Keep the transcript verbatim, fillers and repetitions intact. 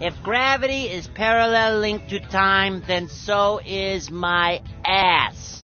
If gravity is parallel linked to time, then so is my ass.